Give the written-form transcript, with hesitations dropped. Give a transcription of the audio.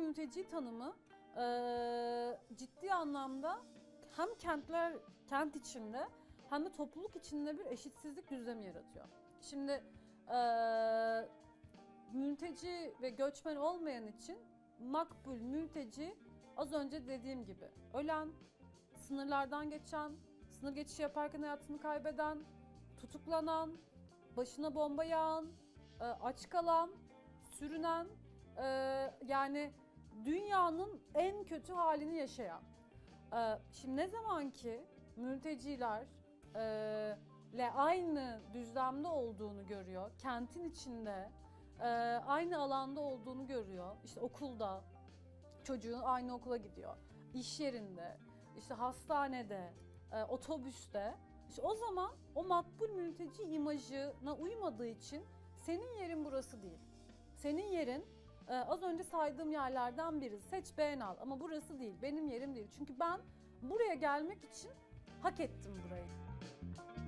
mülteci tanımı ciddi anlamda hem kent içinde hem de topluluk içinde bir eşitsizlik düzlemi yaratıyor. Şimdi mülteci ve göçmen olmayan için makbul mülteci az önce dediğim gibi ölen, sınırlardan geçen, sınır geçişi yaparken hayatını kaybeden, tutuklanan, başına bomba yağan, aç kalan, sürünen, yani dünyanın en kötü halini yaşayan. Şimdi ne zaman ki mültecilerle aynı düzlemde olduğunu görüyor, kentin içinde aynı alanda olduğunu görüyor, işte okulda, çocuğun aynı okula gidiyor, iş yerinde, işte hastanede, otobüste, işte o zaman o makbul mülteci imajına uymadığı için senin yerin burası değil. Senin yerin az önce saydığım yerlerden biri. Seç beğen al ama burası değil, benim yerim değil. Çünkü ben buraya gelmek için hak ettim burayı.